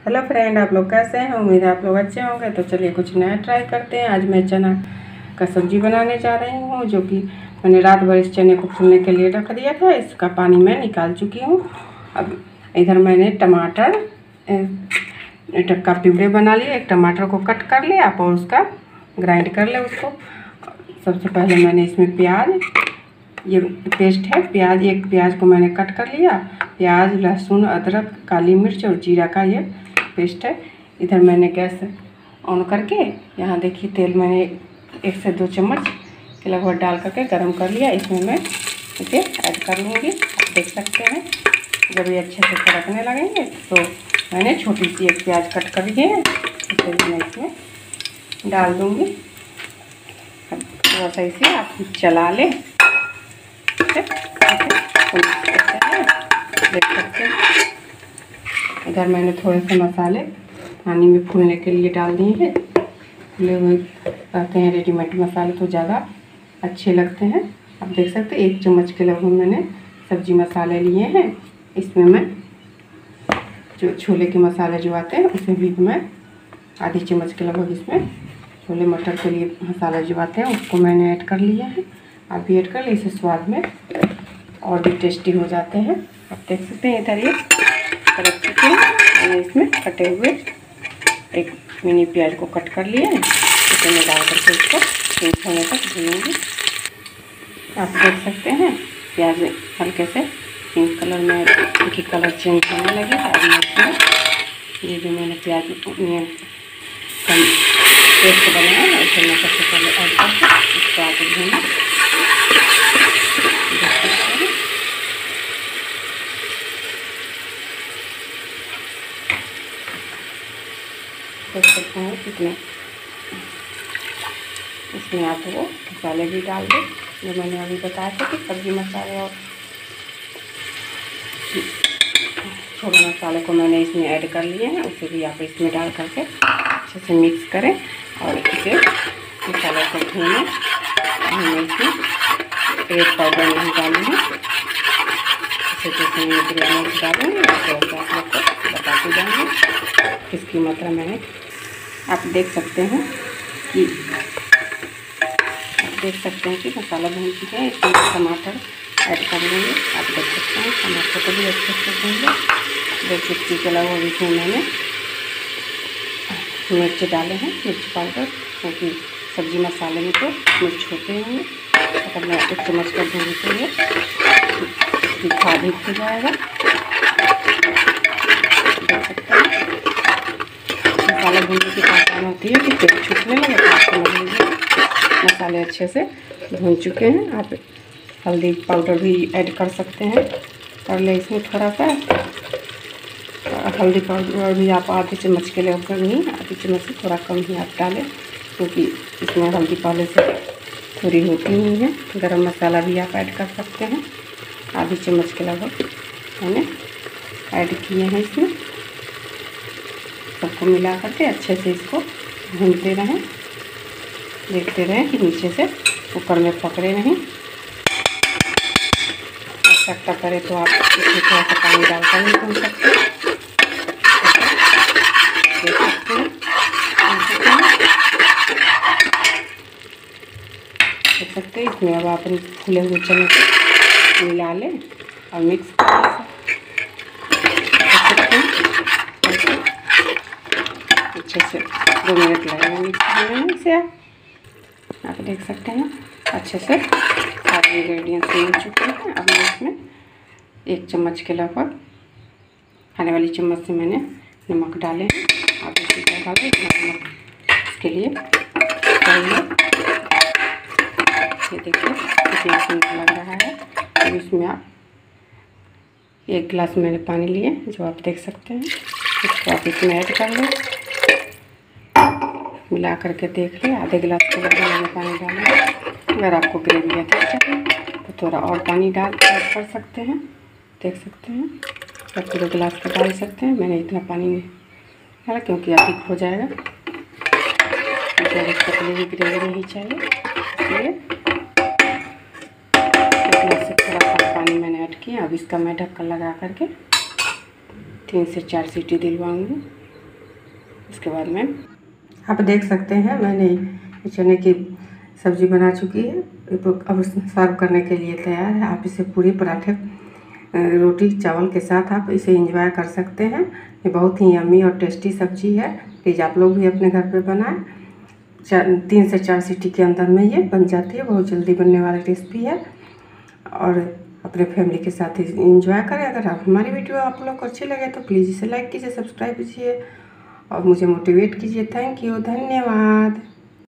Hello friend, आप लोग कैसे हैं? उम्मीद है आप लोग अच्छे होंगे। तो चलिए कुछ नया ट्राई करते हैं। आज मैं चना का सब्ज़ी बनाने जा रही हूँ, जो कि मैंने रात भर इस चने को फूलने के लिए रख दिया था। इसका पानी मैं निकाल चुकी हूँ। अब इधर मैंने टमाटर का प्यूरे बना लिया। एक टमाटर को कट कर लिया और उसका ग्राइंड कर ले उसको। सबसे पहले मैंने इसमें प्याज, ये पेस्ट है प्याज, एक प्याज को मैंने कट कर लिया। प्याज, लहसुन, अदरक, काली मिर्च और जीरा का ये पेस्ट है। इधर मैंने गैस ऑन करके यहाँ देखिए तेल मैंने 1 से 2 चम्मच के लगभग डाल करके गरम कर लिया। इसमें मैं इसे ऐड कर लूँगी। आप देख सकते हैं जब ये अच्छे से कड़कने लगेंगे तो मैंने छोटी सी एक प्याज कट कर ली है, इसे मैं इसमें डाल दूँगी। अब थोड़ा सा इसे आप चला लें। देख सकते हैं इधर मैंने थोड़े से मसाले पानी में फूलने के लिए डाल दिए हैं। फूले हुए रहते हैं रेडीमेड मसाले तो ज़्यादा अच्छे लगते हैं। आप देख सकते हैं 1 चम्मच के लगभग मैंने सब्जी मसाले लिए हैं। इसमें मैं जो छोले के मसाले जो आते हैं उसे भी मैं आधी चम्मच के लगभग इसमें छोले मटर के लिए मसाले जो आते हैं उसको मैंने ऐड कर लिया है। आप भी ऐड कर लीजिए, इससे स्वाद में और भी टेस्टी हो जाते हैं। आप देख सकते हैं इधर ये कड़क चुके हैं। मैंने इसमें कटे हुए एक मिनी प्याज को कट कर लिया है, इसे मैं डाल करके इसको पिंक होने तक भूनूंगी। आप देख सकते हैं प्याज हल्के से पिंक कलर में इनकी कलर चेंज होने लगी है। अब इसमें ये जो मैंने प्याज कम पेस्ट बनाया है उसे मैं सबसे पहले ऐड करके इसको आगे भूनूँ। देख सकते हैं कितने इसमें आप वो मसाले भी डाल दें जो मैंने अभी बताया था कि सब्ज़ी मसाले और छोले मसाले को मैंने इसमें ऐड कर लिए हैं। उसे भी आप इसमें डाल करके अच्छे से मिक्स करें और इसे मसाले को भूनें। हमने इसमें रेड पाउडर नहीं डालूँगी, इसे जैसे मैं ग्रेवी डालूँगी तो आप लोग को बताते जाएंगे किसकी मात्रा मैंने। आप देख सकते हैं कि मसाला भून चुके हैं। इसमें टमाटर ऐड कर लेंगे। आप देख सकते हैं टमाटर को भी अच्छे से भून लें। 2 चुटकी के अलावा इसमें मैंने मिर्च डाले हैं, मिर्च पाउडर, क्योंकि सब्जी मसाले में तो मिर्च होते हैं। अगर मैं 1 चम्मच कर दूँगी तो ये तीखा अधिक हो जाएगा। देख सकते हैं मसाला भूनने की पहचान होती है कि तेल छूटने लगे तो आप समझ मसाले अच्छे से भून चुके हैं। आप हल्दी पाउडर भी ऐड कर सकते हैं, कर ले इसमें थोड़ा सा। हल्दी पाउडर भी आप आधी चम्मच के लिए नहीं, आधी चम्मच से थोड़ा कम ही आप डालें, क्योंकि इसमें हल्दी पहले से थोड़ी होती ही है। गरम मसाला भी आप ऐड कर सकते हैं, आधी चम्मच के लगभग मैंने ऐड किए हैं इसमें। सबको मिला करके अच्छे से इसको भूनते रहें, देखते रहें कि नीचे से ऊपर में पकड़े नहीं। आवश्यकता करे तो आप इसमें थोड़ा सा पानी डालकर भी भून सकते हैं। देख सकते हैं देख सकते हैं इसमें अब आप फूले हुए चने को मिला लें और मिक्स कर अच्छे से 2 मिनट लगेंगे मिक्स करने में इसे। आप देख सकते हैं अच्छे से सारे इंग्रेडिएंट्स मिल चुके हैं। अब मैं इसमें 1 चम्मच के लगभग खाने वाली चम्मच से मैंने नमक डाले हैं। आप इसी तरह से नमक इसके लिए चाहिए। ये देखिए कितना सुंदर लग रहा है। अब इसमें आप 1 गिलास मैंने पानी लिए जो आप देख सकते हैं, इसको आप इसमें ऐड कर लें। मिला करके देख लें, आधे गिलास के लगभग मैंने पानी डाला। अगर आपको ग्रेवी अधिक चाहिए तो थोड़ा और पानी डाल ऐड कर सकते हैं। देख सकते हैं या पूरे गिलास का डाल सकते हैं। मैंने इतना पानी नहीं डाला क्योंकि अधिक हो जाएगा, ज़्यादा पतली भी ग्रेवी नहीं चाहिए, इसलिए इतना से थोड़ा सा पानी मैंने ऐड किया। अब इसका मैं ढक्कन लगा करके 3 से 4 सीटी दिलवाऊँगी। उसके बाद में आप देख सकते हैं मैंने चने की सब्ज़ी बना चुकी है, तो अब सर्व करने के लिए तैयार है। आप इसे पूरी पराठे रोटी चावल के साथ आप इसे एंजॉय कर सकते हैं। ये बहुत ही यम्मी और टेस्टी सब्ज़ी है। प्लीज़ आप लोग भी अपने घर पे बनाएं। 3 से 4 सीटी के अंदर में ये बन जाती है। बहुत जल्दी बनने वाली रेसिपी है और अपने फैमिली के साथ एंजॉय करें। अगर हमारी वीडियो आप लोग को अच्छी लगे तो प्लीज़ इसे लाइक कीजिए, सब्सक्राइब कीजिए और मुझे मोटिवेट कीजिए। थैंक यू, धन्यवाद।